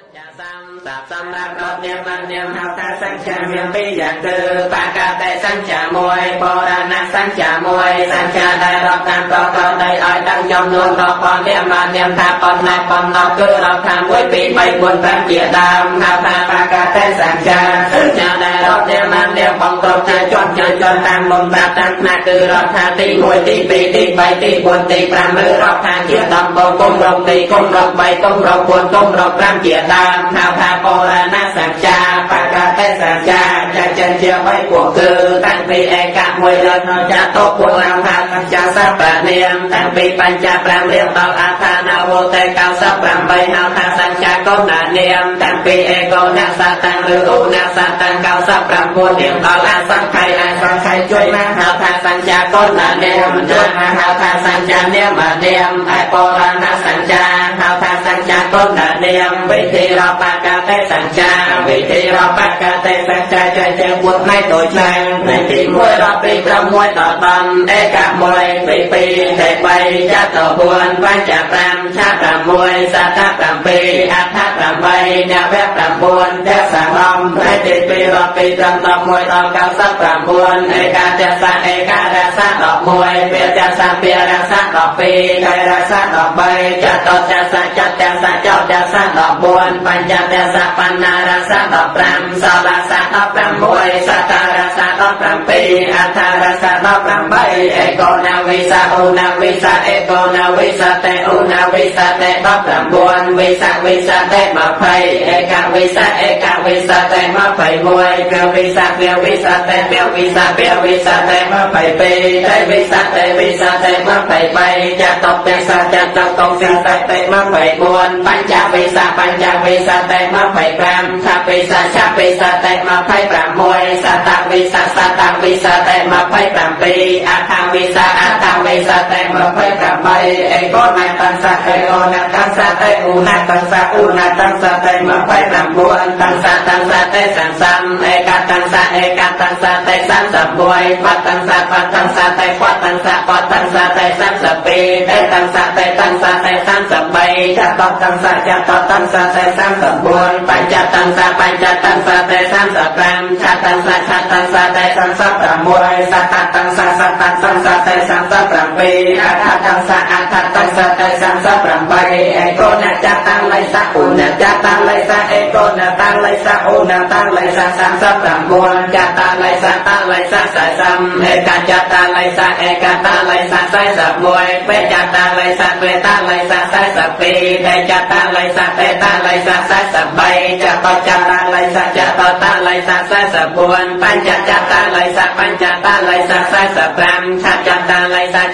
សម្រាប់រត់នាមបាននាមហៅថាសញ្ចាមានពីរយ៉ាងគឺបកតេសញ្ចាមួយបរណសញ្ចាមួយសញ្ចាដែលរាប់តាមប្រកបដោយឲ្យដឹងចំនួនរបស់ប៉ុននាមបាននាមថាប៉ុណ្ណេះប៉ុណ្ណោះគឺរាប់ថា1 2 3 4 5ជាដើមហៅថាបកតេសញ្ចាដែលរាប់នាមបាននាមបងគ្រប់ជាជាន់តាមលំដាប់តាមថ្នាក់គឺរាប់ថាទី1ទី2ទី3ទី4ទី5ឬរាប់ថាជាដំបូងគុំរកទីគុំរក3គុំរក4គុំរក5ជាដើមហៅថាបរណសញ្ចាបកតេសញ្ចាចាចិនជា3ពួកគឺតាំងពីឯកមួយដល់ដល់ចាតពួកហៅថាសញ្ចាសបនាមតាំងពីបញ្ចា5រៀងដល់អថានវតេ98ហៅថាសញ្ចាកុណនាមតាំងពីឯកោណសតាំងឬឧណសតាំង99រៀងដល់អសង្ខ័យជួយមកហៅថាសញ្ចាកុណនាមជួយមកហៅថាសញ្ចានាមនាមឯបរណសញ្ចាហៅថាសញ្ចាកុណនាមវិធីរាប់បកតេសញ្ចាវិធីរាប់បកតេសញ្ចាចែកជា4ផ្នែកដូចឡើងផ្នែកទី1រាប់ពី6ដល់10ឯក1ពី2ទៅ3ចាត់ទៅ4បញ្ច5ឆា6សត7អដ្ឋ8អ្នកវៈ9ទសដំផ្នែកទី2រាប់ពី11ដល់99ឯកទសឯករស11ពាទសពារស12កាយរស13ចតទសចតសចតស14បញ្ចទសបណ្ណារស15សលស16សតារស17អដ្ឋរស18ឯកោណវិសាឧណវិសាឯកោណវិសាតេឧណវិសាតេ19វិសាតេ20ឯកវិសាតេ21ព្រះវិសាតេព្រះវិសាតេ22តែវិសាតេ23ចតពសចតកងសិតេ24បញ្ចវិសាតេ25ថាវិសាឆវិសាតេ26សតវិសាតេ27អដ្ឋវិសាតេ28ឯកោណតសៈឯកោណតសៈតេឧណតសៈតេ29តសៈតេសន្សំឯកតសៈតេ31បតសៈតេបតសៈតេ32តេតសៈតេ33ចតតសៈតេ34បញ្ចតសៈតេ35ឆតសៈតេ36សតតសៈតេ37អដ្ឋតសៈតេ38ឯកោណចតាំងលិសៈឧណចតាំងលិសៈឯកោណតាំងលិសៈឧណតាំងលិសៈ39ចតាំងលិសៈតាំងលិសៈ40ឯកចតាំងលិសៈឯកតាំងលិសៈ41ពេចតាំងលិសៈពេតាំងលិសៈ42តែចតាំងលិសៈពេតាំងលិសៈ43ចតចតាំងលិសៈតាំងលិសៈ44បញ្ចចតាំងលិសៈ45ឆចតាំងលិសៈ46សតចតាំងលិសៈ47អដ្ឋចតាំងលិសៈ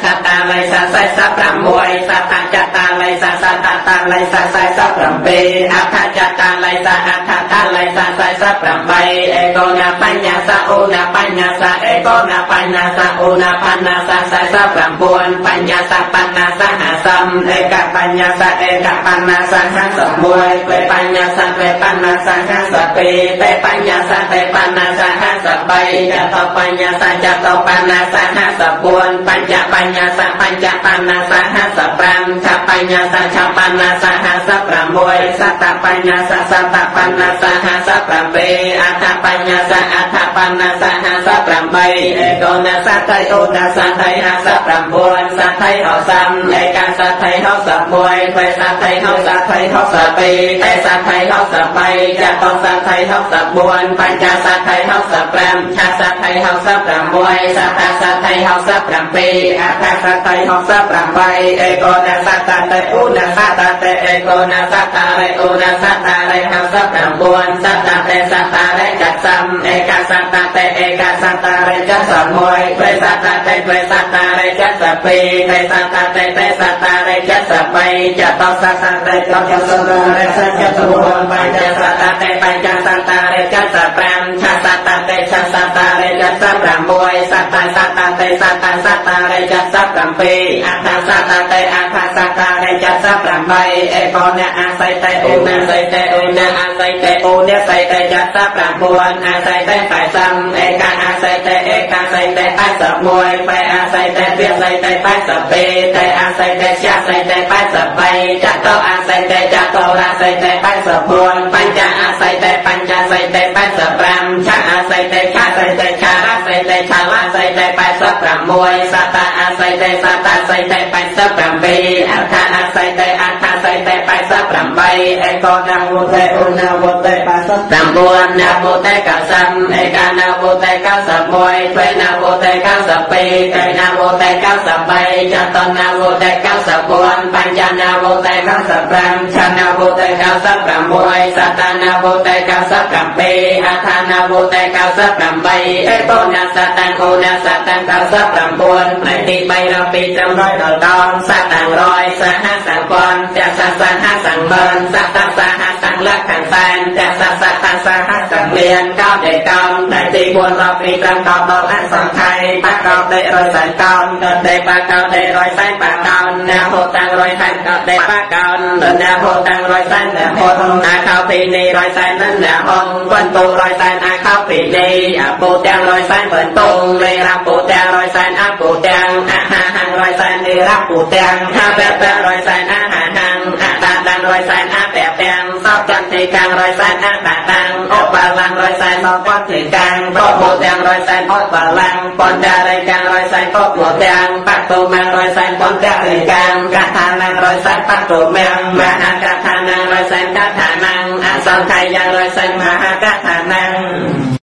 48ឯកោណបញ្ញសៈឧណបញ្ញសៈឯកោណបញ្ញសៈឧណបញ្ញសៈ49បញ្ញសៈបញ្ញសៈ50ឯកបញ្ញសៈឯកបញ្ញសៈ51ពេបញ្ញសៈពេបញ្ញសៈ52ពេបញ្ញសៈពេបញ្ញសៈ53ចតបញ្ញសៈចតបញ្ញសៈ54បញ្ចបញ្ញសៈបញ្ចបញ្ញសៈ55ឆបញ្ញសៈឆបញ្ញសៈ56សតបញ្ញសៈបញ្ញសៈ57អដ្ឋបញ្ញសៈបញ្ញសៈ58ឯកោណសៈតេឧណសៈតេ59សតេ60ឯកសតេ61ពេសតេ62ទេសតេ63ចតសតេ64បញ្ចសតេ65ឆសតេ66សតសតេ67អដ្ឋសតេ68ឯកោណសៈតេឧណសៈតេឯកោណសៈតេឧណសៈតេ69សតតេសតេចតសំឯកសតតេឯកសតតេចត1ពេសតតេពេសតតេចត2ទេសតតេទេសតតេចត3ចតសតតេចតសតតេចត4បញ្ចសតតេបញ្ចសតតេចត5ឆសតតេឆសតតេចត6សតតេสัตตาสัตตาเรจัสสัพรัมปีอัตตาสัตตาเตอัตตาสัตตาเรจัสสัพรัมใบเอโกเนอาศัยเตอุณาศัยเตอุณาอาศัยเตอุเนศัยเตจัสสัพรัมปวนอาศัยเตฝ่ายซ้ำเอกาอาศัยเตเอกาศัยเตไปสับมวยไปอาศัยเตเปียศัยเตไปสับเปเตอาศัยเตชาศัยเตไปสับใบจัตโตอาศัยเตจัตโตราศัยเตไปสับบวนปัญจอาศัยเตปัญจาศัยเตไปสับรำชาอาศัยเตชาศัยเตชาราศัยเตชาละศัยเตไปสับรำมวยสัตตาอาศัยเตสัตตาศัยเตไปสับรำปีอัฏฐาอาศัยเตอัฏฐาศัยเตไปสับรำใบเอกโนาวุเตอุณาวุเตไปสับรำบวนนาวุเตเก้าสัมเอกานาวุเตเก้าสับมวยเทนาวุเตเก้าสับปีเตนาวุเตเก้าสับใบจัตตนาวุเตเก้าสับบวนปัญจนาวุเตเก้าสับรำชานาวุเตเก้าสับรำมวยสัตตานาวุเตเก้าสับรำปีอัฏฐานาวุเตเก้าสับรำใบเอโตนาสัตตังโอนาสัตตังเก้าสับรำบวนในตีใบเราปีจำร้อยต่อตอนสัตตังร้อยสัห้าสังกรจากสัตสังห้าสังเบินสัตตังสห้าสังลักขันแฟนจากสัตตังสห้าสังเลียนเก้าเด็กกองในตีบวนเราปีจำตอบดอกอันสังไทยปากเก้าเด็กร้อยสันกองเกิดเด็กปากเก้าเด็กร้อยสันปากเก้าแนวโหตังร้อยสันเกิดเด็กปากเก้าแนวโหตังร้อยสันแนวโหอาเข้าปีนี้ร้อยสันนั่นแนวหงวันตูร้อยสันอาเข้าปีนี้ปูแตงร้อยสันเปิดตรงเลยรับปูแตงร้อยสันอาปูแตงอาหาหังร้อยสันนี่รับปูแตงอาแปะแปะร้อยสันอาหาหังอาตาดังร้อยสันอาแปะแปงซอกจันทีกลางร้อยสันอาตาดังอบปาลังร้อยสันซอกก้อนถึงกลางโตปูแตงร้อยสันอบปาลังปอนดาไรกลางร้อยสันโตปูแตงปักตูมังร้อยสันปอนดาถึงกลางกะทานังร้อยสันปักตูแมงมหากะทานังร้อยสันกะทานังอาสังไทยยังร้อยสันมหา